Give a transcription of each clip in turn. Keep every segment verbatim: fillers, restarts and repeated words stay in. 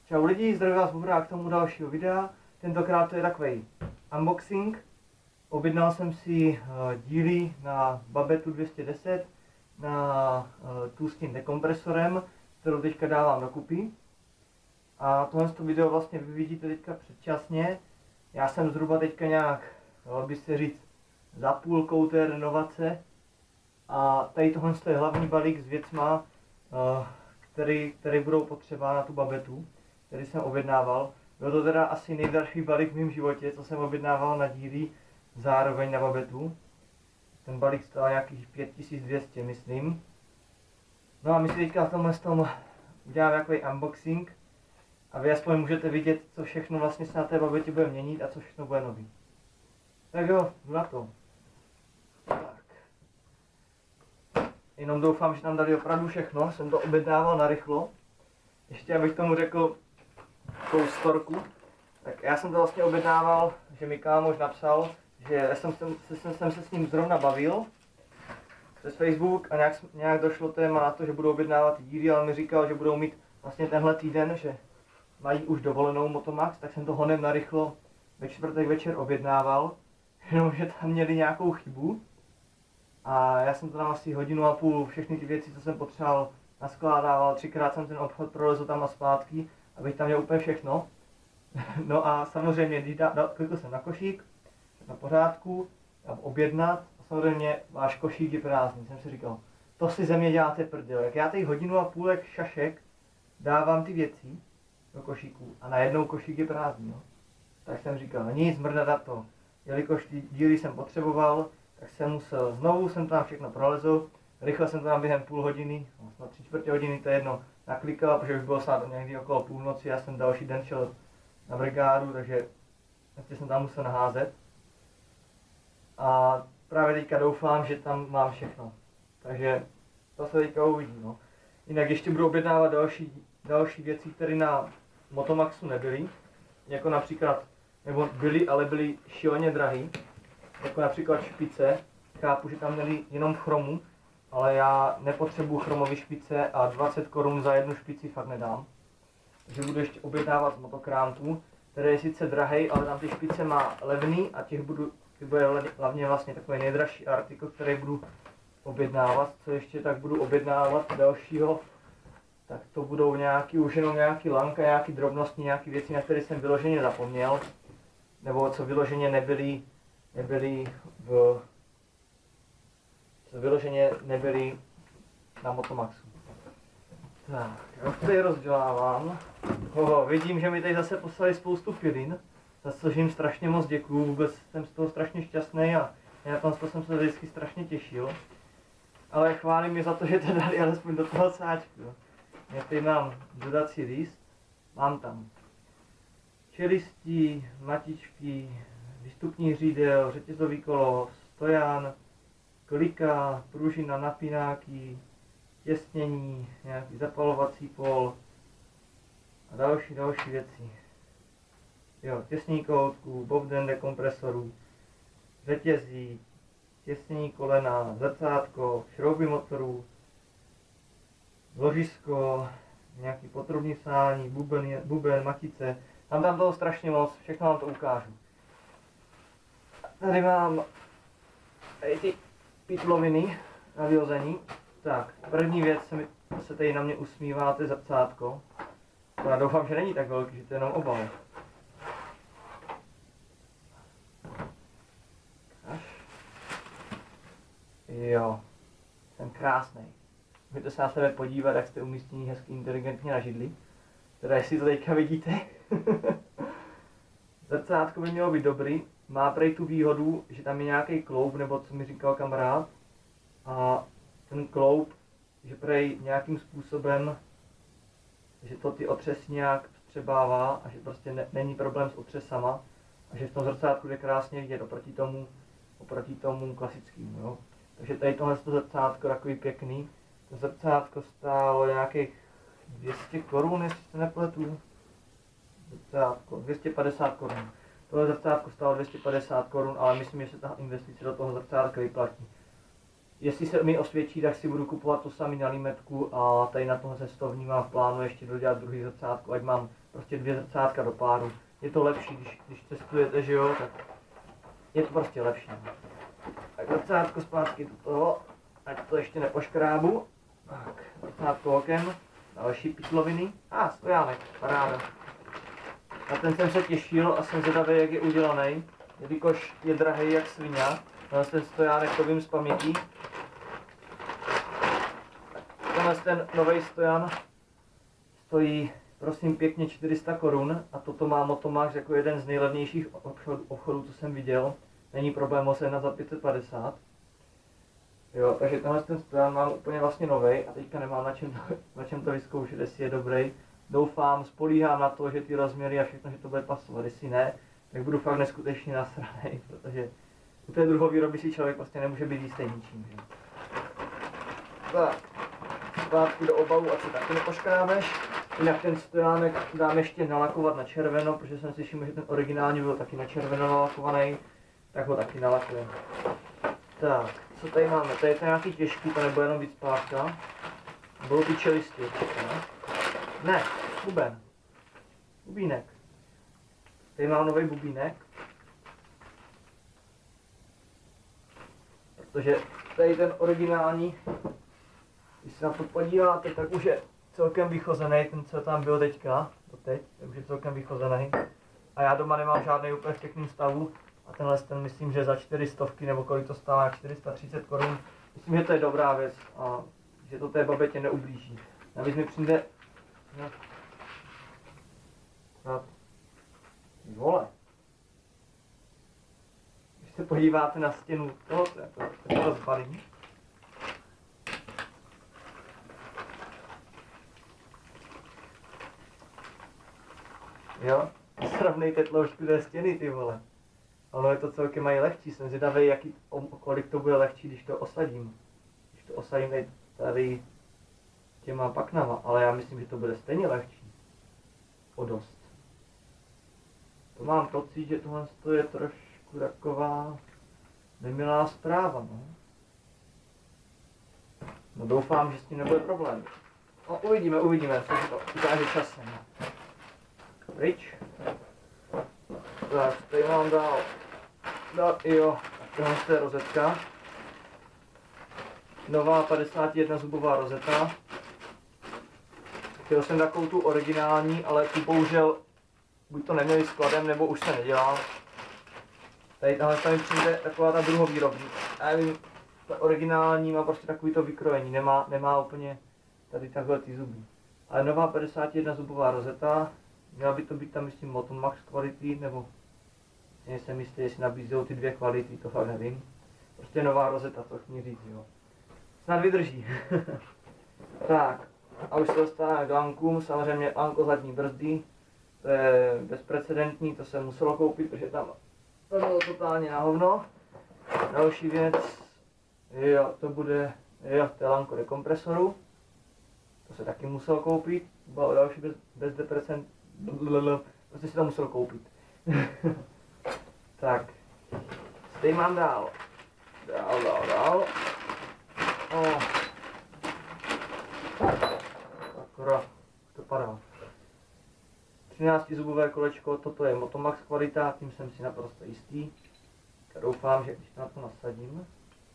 Čau lidi, zdravím vás Bobrák k tomu dalšího videa. Tentokrát to je takový unboxing. Objednal jsem si díly na Babetu dvě stě deset na tu s tím dekompresorem, kterou teďka dávám dokupy. A tohle video vlastně vy vidíte teďka předčasně. Já jsem zhruba teďka nějak, dalo by se říct, za půlkou té renovace. A tady tohle je hlavní balík s věcma, který, který budou potřeba na tu Babetu, který jsem objednával. Byl to teda asi nejdražší balík v mém životě, co jsem objednával na díly, zároveň na Babetu. Ten balík stál nějakých pět tisíc dvě stě, myslím. No a my si teďka v tomhle tom uděláme takový unboxing a vy aspoň můžete vidět, co všechno vlastně se na té Babetě bude měnit a co všechno bude nový. Tak jo, jdu na to. Tak. Jenom doufám, že tam dali opravdu všechno, jsem to objednával narychlo. Ještě abych tomu řekl tou storku, tak já jsem to vlastně objednával, že mi kámoš napsal, že jsem, jsem, jsem, jsem se s ním zrovna bavil přes Facebook a nějak, nějak došlo téma na to, že budou objednávat díly, ale mi říkal, že budou mít vlastně tenhle týden, že mají už dovolenou Motomax, tak jsem to honem narychlo ve čtvrtek večer objednával, jenomže tam měli nějakou chybu a já jsem to tam asi hodinu a půl všechny ty věci, co jsem potřeboval, naskládával, třikrát jsem ten obchod prolezl tam a zpátky, abych tam měl úplně všechno. No a samozřejmě, když dá, dá, klikl jsem na košík, na pořádku, dám objednat a samozřejmě váš košík je prázdný. Jsem si říkal, to si ze mě děláte prdel, jak já tady hodinu a půlek šašek dávám ty věci do košíku a najednou košík je prázdný. No. Tak jsem říkal, no nic, mrdat na to. Jelikož ty díly jsem potřeboval, tak jsem musel, znovu jsem tam všechno prolezl, rychle jsem to tam během půl hodiny, no, snad tři čtvrtě hodiny, to je jedno, naklikal, protože už bylo snad někdy okolo půlnoci, já jsem další den šel na brigádu, takže ještě jsem tam musel naházet. A právě teďka doufám, že tam mám všechno. Takže to se teďka uvidí. No. Jinak ještě budu objednávat další, další věci, které na Motomaxu nebyly. Jako například, nebo byly, ale byly šíleně drahý. Jako například špice. Chápu, že tam měli jenom chromu, ale já nepotřebuji chromové špice a dvacet korun za jednu špici fakt nedám. Takže budu ještě objednávat z Motokrámtu, který je sice drahý, ale tam ty špice má levný a těch budu, bude hlavně vlastně takový nejdražší artikl, který budu objednávat. Co ještě tak budu objednávat dalšího, tak to budou nějaký, už jenom nějaký lanka, nějaký drobnosti, nějaké věci, na které jsem vyloženě zapomněl, nebo co vyloženě nebyly, nebyly v, co vyloženě nebyly na Motomaxu. Tak, já už tady rozdělávám. Oho, vidím, že mi tady zase poslali spoustu pilin, za což jim strašně moc děkuju, vůbec jsem z toho strašně šťastný a já na tom jsem se vždycky strašně těšil. Ale chválím mě za to, že to dali alespoň do toho sáčku. Já tady mám dodací list, mám tam čelistí, matičky, výstupní řídel, řetězový kolo, stojan, klika, pružina, napínáky, těsnění, nějaký zapalovací pól a další, další věci. Jo, těsnění kohoutků, bobden dekompresorů, řetězí, těsnění kolena, zrcátko, šrouby motorů, ložisko, nějaký potrubní sání, buben, buben, matice. Tam tam toho strašně moc, všechno vám to ukážu. Tady mám tady ty pytloviny na vyhození. Tak, první věc se, mi, se tady na mě usmívá, to je zrcátko. To já doufám, že není tak velký, že to je jenom obal. Až. Jo, jsem krásný. Můžete se na sebe podívat, jak jste umístění hezky inteligentně na židli. Teda jestli to teďka vidíte. Zrcátko by mělo být dobrý. Má prej tu výhodu, že tam je nějaký kloub, nebo co mi říkal kamarád. A ten kloub, že prej nějakým způsobem, že to ty otřes nějak vstřebává a že prostě ne, není problém s otřesama a že v tom zrcátku je krásně vidět oproti tomu, oproti tomu klasickému. Jo? Takže tady tohle zrcátko takový pěkný. To zrcátko stálo nějakých dvě stě korun, jestli se nepletu. Zrcátko, dvě stě padesát korun. Tohle zrcátko stálo dvě stě padesát korun, ale myslím, že se ta investice do toho zrcátka vyplatí. jestli se mi osvědčí, tak si budu kupovat to samý na Limetku a tady na tom cestovní mám v plánu ještě dodělat druhý zrcátko, ať mám prostě dvě zrcátka do páru. Je to lepší, když, když cestujete, že jo, tak je to prostě lepší. Tak zrcátko zpátky do toho, ať to ještě nepoškrábu. Tak, zrcátko okem, další pytloviny. A, ah, stojánek, paráda. Na ten jsem se těšil a jsem zvědavý, jak je udělaný, jelikož je drahý jak svině. Ten stojánek to vím z paměti. Tenhle ten nový stojan stojí prosím pěkně čtyři sta korun a toto má Motomax jako jeden z nejlevnějších obchodů, co jsem viděl. Není problém ho sehnat za pět set padesát. Jo, takže tenhle ten stojan mám úplně vlastně nový a teďka nemám na čem, to, na čem to vyzkoušet, jestli je dobrý. Doufám, spolíhám na to, že ty rozměry a všechno, že to bude pasovat. Jestli ne, tak budu fakt neskutečně nasranej, protože u té druhé výroby si člověk vlastně nemůže být jistý ničím. Že? Tak, zpátky do obalu, ať se taky nepoškrábeš. Jinak ten stojánek dám ještě nalakovat na červeno, protože jsem si všiml, že ten originální byl taky na červeno nalakovaný, tak ho taky nalakujeme. Tak, co tady máme? Tady je to nějaký těžký, to nebo jenom víc párka. Budou ty čelisti určitě, ne? Ne, buben. Bubínek. Tady mám nový bubínek. Protože tady ten originální, když se na to podíváte, tak už je celkem vychozený, ten co tam byl teďka, doteď, tak už je celkem vychozený. A já doma nemám žádný úplně v pěkným stavu. A tenhle ten myslím, že za čtyři stovky nebo kolik to stálo, čtyři sta třicet korun. Myslím, že to je dobrá věc a že to té babetě neublíží. Navíc mi přijde... No. Vole. Když se podíváte na stěnu toho, to je to, to rozbalí. Jo? Srovnejte tloušťku té stěny, ty vole. Ono je to celkem mají lehčí, jsem zvědavý, jaký, o, kolik to bude lehčí, když to osadím. Když to osadím tady, tady těma paknama, ale já myslím, že to bude stejně lehčí. O dost. To mám pocit, že tohle je trošku taková nemilá zpráva, no. No doufám, že s tím nebude problém. No uvidíme, uvidíme, co se to ukáže časem. Pryč. Tak, tady mám dál. Dál, jo, tohle je rozetka. Nová padesát jedna zubová rozeta. Chtěl jsem takovou tu originální, ale tu bohužel buď to neměli skladem, nebo už se nedělá. Tady tahle tady přijde taková ta druhovýrobní. Já nevím, ta originální má prostě takový to vykrojení, nemá, nemá úplně tady takhle ty zuby. Ale nová padesát jedna zubová rozeta, měla by to být tam myslím Motomax kvality, nebo nejsem jistý, jestli nabízejí ty dvě kvality, to fakt nevím. Prostě nová rozeta, to chci říct, jo. Snad vydrží. Tak, a už se dostáváme k lankům, samozřejmě lanko zadní brzdy. To je bezprecedentní, to jsem musel koupit, protože tam to bylo totálně na hovno. Další věc, jo, to bude, jo, to je lanko dekompresoru. To se taky musel koupit, bylo další bez, bezdeprecent, prostě si to musel koupit. Tak, tady mám dál. Dál, dál, dál. Oh. Akorát to padá. třináctizubové kolečko, toto je Motomax kvalita, tím jsem si naprosto jistý. Já doufám, že když to na to nasadím,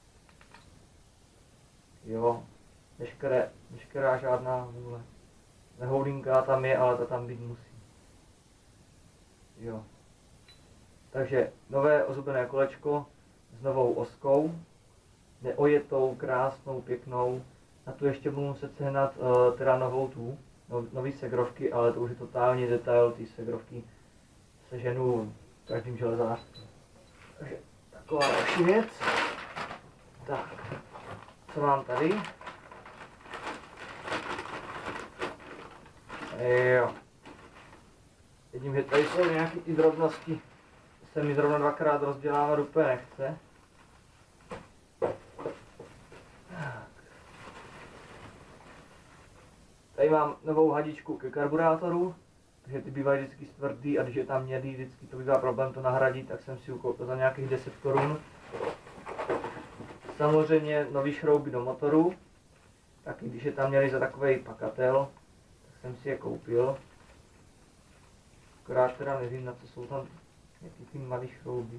jo, veškeré, veškerá žádná vůle. Nehoulinka tam je, ale to tam být musí. Jo. Takže nové ozubené kolečko s novou oskou, neojetou, krásnou, pěknou. Na tu ještě budu muset sehnat uh, teda novou tu, no, nový segrovky, ale to už je totální detail, ty segrovky seženu každým železářstvím. Takže taková další věc. Tak, co mám tady? Jo. Vidím, že tady jsou nějaké ty drobnosti, se mi zrovna dvakrát rozdělávat úplně nechce. Tady mám novou hadičku ke karburátoru, protože ty bývají vždycky tvrdý a když je tam mědý, vždycky to bývá problém to nahradit, tak jsem si ji koupil za nějakých deset korun. Samozřejmě nový šrouby do motoru, taky když je tam měli za takový pakatel, tak jsem si je koupil. Akorát teda nevím, na co jsou tam nějaký ty malý šrouby.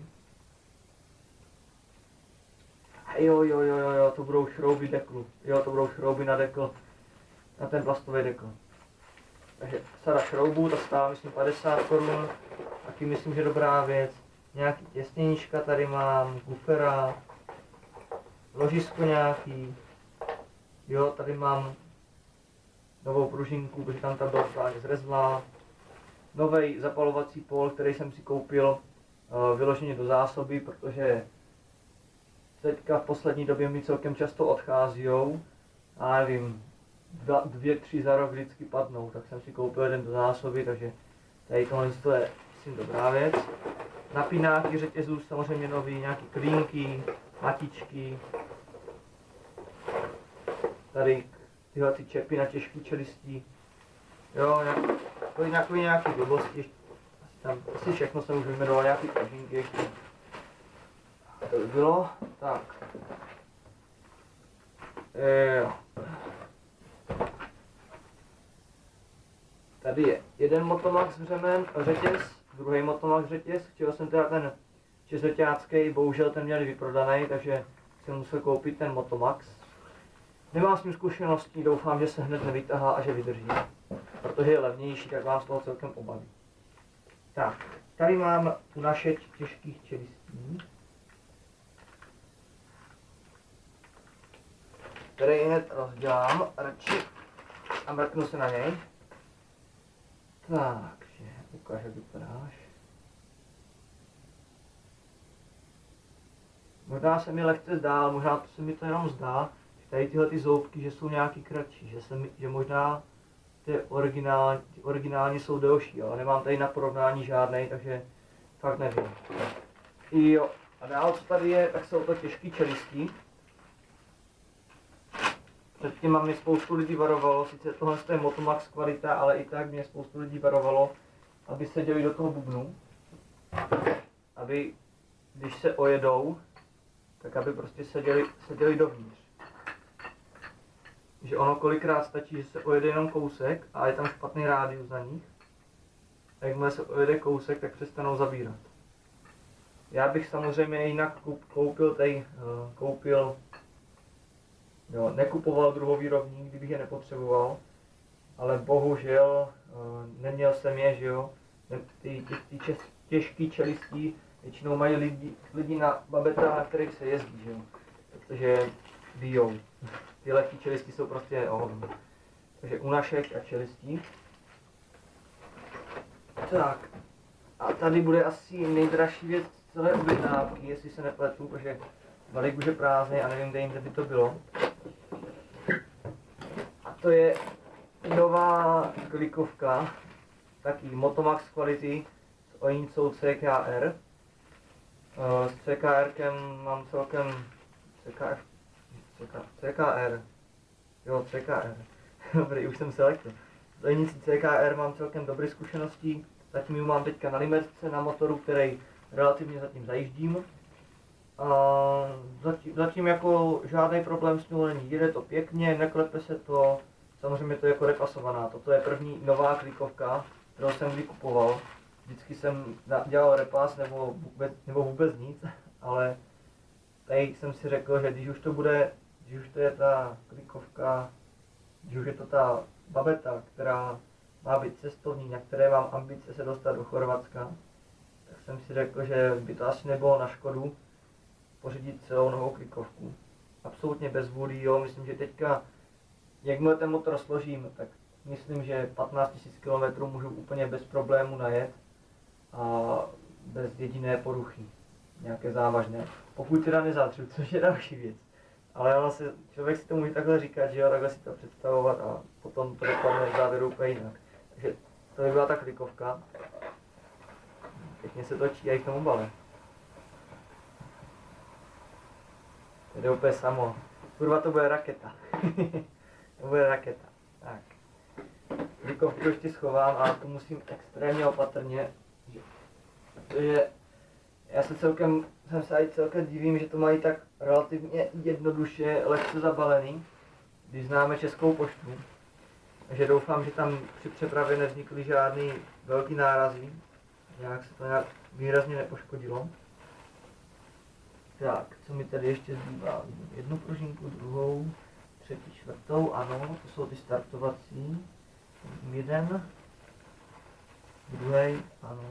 A jo, jo, jo, jo, jo, to budou šrouby deklu. Jo, to budou šrouby na dekl, na ten plastový dekl. Takže sada šroubů, ta stála myslím padesát korun, taky myslím, že dobrá věc. Nějaký těsněníčka tady mám, gufera, ložisko nějaký. Jo, tady mám novou pružinku, protože tam ta byla právě zrezlá. Nový zapalovací pól, který jsem si koupil uh, vyloženě do zásoby, protože teďka v poslední době mi celkem často odcházijou. A nevím, dva, dvě, tři za rok vždycky padnou, tak jsem si koupil jeden do zásoby, takže tady tohle je myslím dobrá věc. Napínáky řetězů samozřejmě nový, nějaký klínky, matičky. Tady tyhle ty čepy na těžký čelistí. Jo, nějaký, nějaký, nějaký blbosti, ještě, tam asi všechno jsem už vyjmenoval, nějaký pružinky ještě. To by bylo, tak. Jo. Tady je jeden Motomax břemen, řetěz, druhý Motomax řetěz. Chtěl jsem teda ten čtyřřeťácký, bohužel ten měli vyprodaný, takže jsem musel koupit ten Motomax. Nemám s ním zkušeností, doufám, že se hned nevytahá a že vydrží. Protože je levnější, tak vám z toho celkem obaví. Tak, tady mám unašeč těžkých čelistí, který hned rozdělám radši a mrknu se na něj. Takže, ukáž, jak vypadáš. Možná se mi lehce zdá, možná to se mi to jenom zdá, že tady tyhle ty zoubky, že jsou nějaký kratší, že, se mi, že možná ty originální, ty originální jsou delší, ale nemám tady na porovnání žádnej, takže fakt nevím. Jo, a dál co tady je, tak jsou to těžký čelistí. Předtím mě spoustu lidí varovalo, sice tohle je Motomax kvalita, ale i tak mě spoustu lidí varovalo, aby seděli do toho bubnu, aby když se ojedou, tak aby prostě seděli, seděli dovnitř. Že ono kolikrát stačí, že se ojede jenom kousek a je tam špatný rádius na nich. A jakmile se ojede kousek, tak přestanou zabírat. Já bych samozřejmě jinak koupil tej, koupil, jo, nekupoval druhový rovník, kdybych je nepotřeboval. Ale bohužel neměl jsem je, že jo. Ty, ty, ty těžký čelistí většinou mají lidi, lidi na babetách, na kterých se jezdí, že jo. Protože bijou. Ty lehký čelistí jsou prostě ohovno. Takže unašek a čelistí. Tak. A tady bude asi nejdražší věc celé objednávky, jestli se nepletu, protože balík už je prázdný a nevím, kde jinde by to bylo. A to je nová klikovka, taky Motomax Quality s ojíncou C K R. S C K R mám celkem C K F, C K R, jo C K R, dobrý, už jsem se lekl. S ojnicí C K R mám celkem dobré zkušenosti, zatím ji mám teďka na limetce na motoru, který relativně zatím zajíždím. A zatím, zatím jako žádný problém s ním není, jede to pěkně, neklepe se to, samozřejmě to je jako repasovaná, toto je první nová klikovka, kterou jsem kdy kupoval. Vždycky jsem dělal repas nebo vůbec, nebo vůbec nic, ale tady jsem si řekl, že když už to bude, když už to je ta klikovka, když už je to ta babeta, která má být cestovní, na které mám ambice se dostat do Chorvatska, tak jsem si řekl, že by to asi nebylo na škodu pořídit celou novou klikovku. Absolutně bez vůdy, jo, myslím, že teďka, jakmile ten motor složím, tak myslím, že patnáct tisíc kilometrů můžu úplně bez problému najet a bez jediné poruchy, nějaké závažné. Pokud teda nezatřu, což je další věc. Ale ono se, člověk si to může takhle říkat, že jo, takhle si to představovat a potom to dopadne v závěru úplně jinak. Takže to by byla ta klikovka. Pěkně se točí a i k tomu bale. To jde úplně samo. Kurva, to bude raketa. To bude raketa. Tak. Klikovku ještě schovám a tu musím extrémně opatrně, protože Já se celkem, jsem se i celkem divím, že to mají tak relativně jednoduše, lehce zabalený, když známe Českou poštu. Takže doufám, že tam při přepravě nevznikly žádný velký nárazy, nějak se to nějak výrazně nepoškodilo. Tak, co mi tady ještě zbývá? Jednu pružinku, druhou, třetí, čtvrtou, ano, to jsou ty startovací. Jeden, druhý, ano.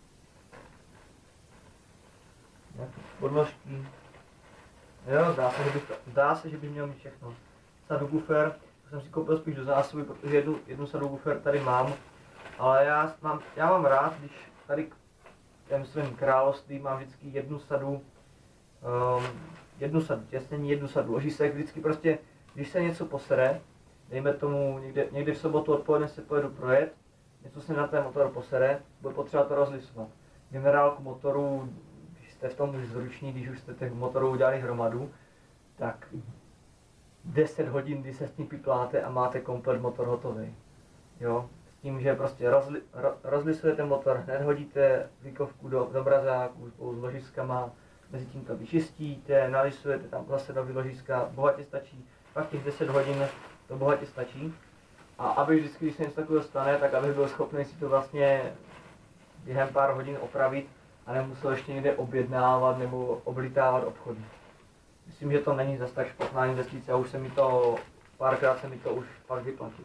Nějaké podložky. Jo, zdá se, že bych, zdá se, že bych měl mít všechno. Subwoofer, to jsem si koupil spíš do zásoby, protože jednu, jednu subwoofer tady mám. Ale já mám, já mám rád, když tady v tom svém království mám vždycky jednu sadu, um, jednu sadu, těsnění, jednu sadu ložisek, vždycky prostě, když se něco posere, dejme tomu někde, někde v sobotu odpoledne se pojedu projet, něco se na ten motor posere, bude potřeba to rozlisovat. Generálku motoru, když jste v tom už zruční, když už jste těch motorů udělali hromadu, tak deset hodin, kdy se s tím pipláte a máte komplet motor hotový. Jo? S tím, že prostě rozli, ro, rozlisujete motor, hned hodíte výkovku do, do mrazáku spolu s ložiskama, mezi tím to vyčistíte, nalisujete tam zase do ložiska, bohatě stačí, pak těch deset hodin to bohatě stačí. A aby vždycky, když se něco takového stane, tak abych byl schopný si to vlastně během pár hodin opravit a nemusel ještě někde objednávat nebo oblitávat obchody. Myslím, že to není zase tak špatná investice a už se mi to, párkrát se mi to už fakt vyplatilo.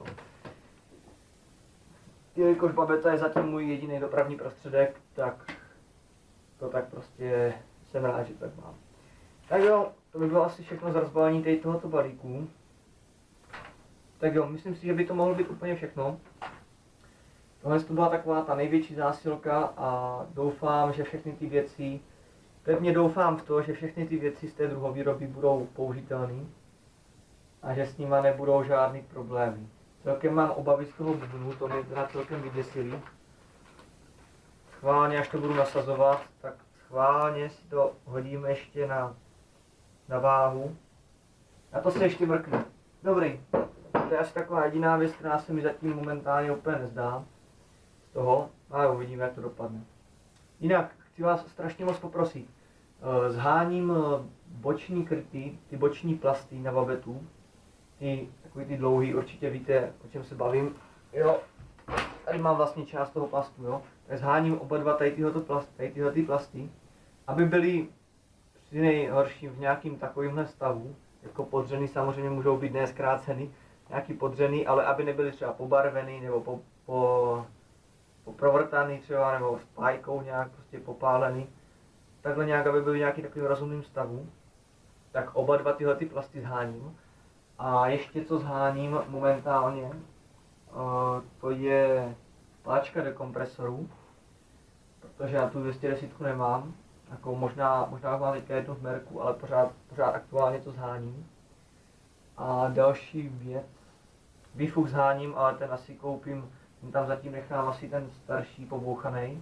Jelikož babeta je zatím můj jediný dopravní prostředek, tak to tak prostě jsem rád, že tak mám. Tak jo, to by bylo asi všechno z rozbalení tady tohoto balíku. Tak jo, myslím si, že by to mohlo být úplně všechno. Tohle to byla taková ta největší zásilka a doufám, že všechny ty věci, pevně doufám v to, že všechny ty věci z té druhovýroby budou použitelné a že s nima nebudou žádný problémy. Celkem mám obavy z toho bubnu, to mě teda celkem vyděsili. Schválně, až to budu nasazovat, tak schválně si to hodíme ještě na, na váhu. A to se ještě mrkne. Dobrý. To je asi taková jediná věc, která se mi zatím momentálně úplně nezdá z toho, ale uvidíme, jak to dopadne. Jinak chci vás strašně moc poprosit, zháním boční kryty, ty boční plasty na babetu, ty takový ty dlouhý, určitě víte, o čem se bavím. Jo, tady mám vlastně část toho plastu, jo. Tak zháním oba dva tady tyhoto plast, tady tyhle ty plasty, aby byly při nejhorším v nějakým takovýmhle stavu, jako podřený samozřejmě můžou být ne zkráceny, nějaký podřený, ale aby nebyly třeba pobarvený nebo po, po, po provrtaný třeba, nebo spájkou nějak prostě popálený. Takhle nějak, aby byly v nějaký takovým rozumným stavu. Tak oba dva tyhle ty plasty zháním. A ještě co zháním momentálně, uh, to je páčka dekompresorů, protože já tu dvě stě deset nemám. Jako možná, možná mám teďka jednu v merku, ale pořád, pořád aktuálně to zháním. A další věc, výfuk zháním, ale ten asi koupím, ten tam zatím nechám asi ten starší pobouchaný.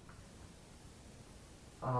A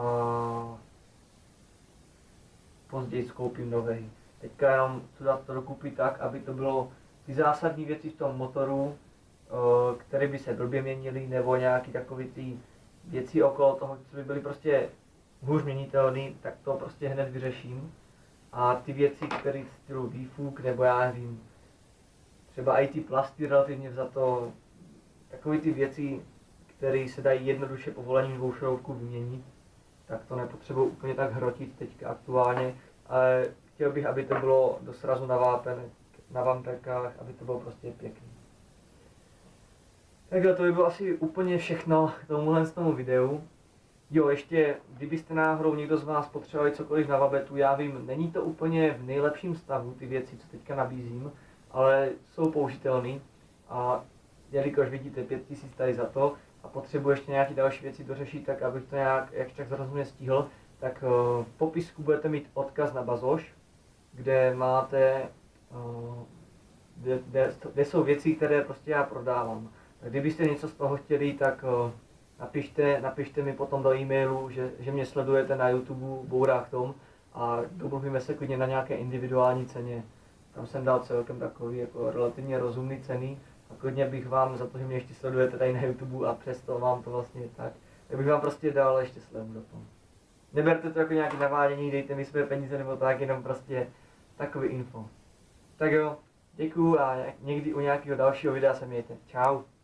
později koupím nový. Teďka jenom to dát to dokupit tak, aby to bylo ty zásadní věci v tom motoru, které by se blbě měnily, nebo nějaký takový ty věci okolo toho, co by byly prostě hůř měnitelné, tak to prostě hned vyřeším. A ty věci, které stylu výfuk, nebo já nevím, třeba i ty plasty relativně vzato, takové ty věci, které se dají jednoduše povolením dvou šroubků vyměnit, tak to nepotřebuji úplně tak hrotit teďka aktuálně, ale chtěl bych, aby to bylo do srazu na vápenek, na vamperkách, aby to bylo prostě pěkný. Takže to by bylo asi úplně všechno k tomuhle tomu videu. Jo, ještě, kdybyste náhodou někdo z vás potřebovali cokoliv na babetu, já vím, není to úplně v nejlepším stavu, ty věci, co teďka nabízím, ale jsou použitelné a jelikož vidíte pět tisíc tady za to a potřebuji ještě nějaké další věci dořešit, tak abych to nějak, jak tak zrozumě stihl, tak uh, v popisku budete mít odkaz na Bazoš, kde máte, uh, kde, kde, kde jsou věci, které prostě já prodávám. Tak kdybyste něco z toho chtěli, tak uh, Napište, napište mi potom do e-mailu, že, že mě sledujete na YouTube Bourák Tom a domluvíme se klidně na nějaké individuální ceně. Tam jsem dal celkem takový jako relativně rozumný ceny a klidně bych vám za to, že mě ještě sledujete tady na YouTube a přesto vám to vlastně tak, tak bych vám prostě dal ještě slevu do toho. neberte to jako nějaké navádění, dejte mi své peníze nebo tak, jenom prostě takový info. Tak jo, děkuju a někdy u nějakého dalšího videa se mějte. Čau.